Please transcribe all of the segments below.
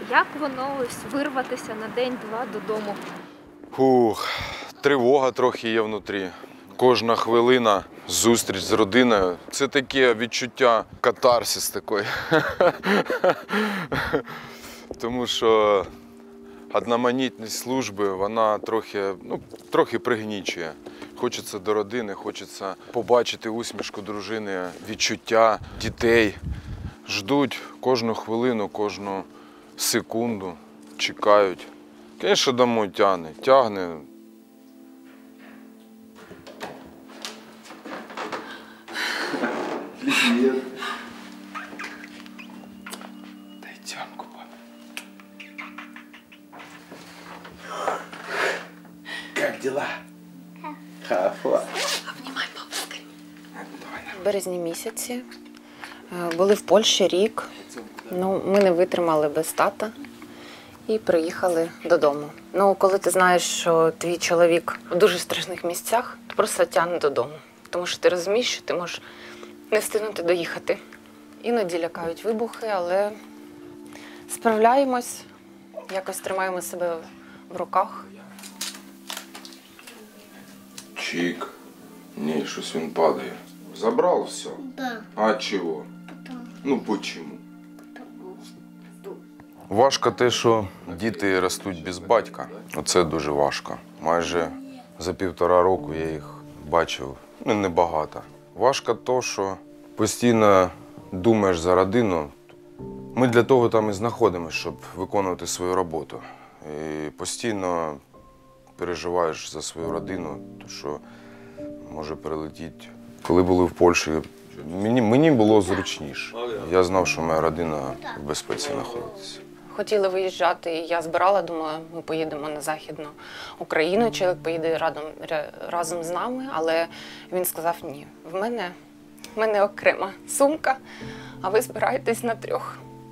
Як воно ось вирватися на день-два додому? Тривога трохи є внутрі. Кожна хвилина зустріч з родиною – це таке відчуття катарсис такий. Тому що одноманітність служби, вона трохи пригнічує. Хочеться до родини, хочеться побачити усмішку дружини, відчуття дітей. Ждуть кожну хвилину, кожну секунду, чекають. Звісно, домой тягне. Привет. Дай тямку, папа. Как дела? Хафа. В березні місяці були в Польщі рік. Ми не витримали без тата і приїхали додому. Коли ти знаєш, що твій чоловік в дуже страшних місцях, то просто тягне додому. Тому що ти розумієш, що ти можеш не встигнути доїхати. Іноді лякають вибухи, але справляємось, якось тримаємо себе в руках. Чик. Ні, щось він падає. Забрав все? Да. А чого? Почему? Важко те, що діти ростуть без батька. Оце дуже важко. Майже за 1,5 року я їх бачив, небагато. Важко те, що постійно думаєш за родину. Ми для того там і знаходимося, щоб виконувати свою роботу. І постійно переживаєш за свою родину, тому що може прилетіти. Коли були в Польщі, мені було зручніше. Я знав, що моя родина в безпеці знаходиться. Хотіли виїжджати, і я збирала, думала, ми поїдемо на Західну Україну, чоловік поїде разом з нами, але він сказав, ні, в мене окрема сумка, а ви збираєтесь на 3.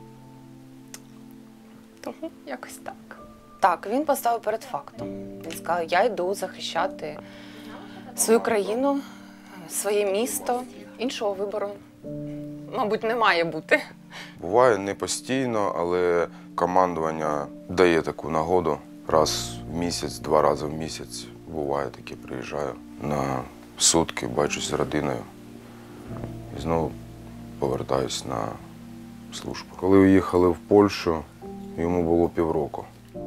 Тому якось так. Так, він поставив перед фактом. Він сказав, я йду захищати свою країну, своє місто, іншого вибору, мабуть, не має бути. Буває не постійно, але командування дає таку нагоду. Раз в місяць, 2 рази в місяць буває таке, приїжджаю на сутки, бачусь з родиною і знову повертаюсь на службу. Коли уїхали в Польщу, йому було 1,5 року.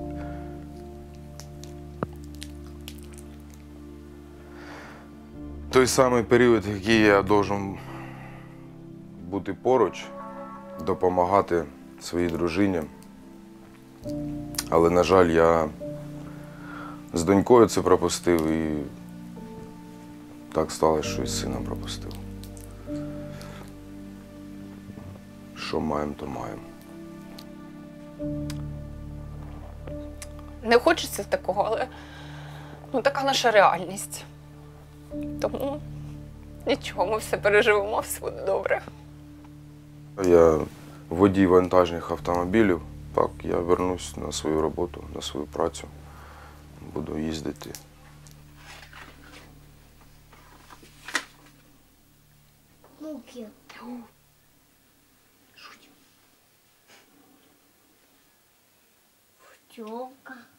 Той самий період, який я повинен бути поруч, допомагати своїй дружині. Але, на жаль, я з донькою це пропустив і так сталося, що і з сином пропустив. Що маємо, то маємо. Не хочеться такого, але така наша реальність. Тому нічого, ми все переживемо, все буде добре. Я водій вантажних автомобілів. Так, я вернусь на свою роботу, на свою працю. Буду їздити. Муки. Пчелка.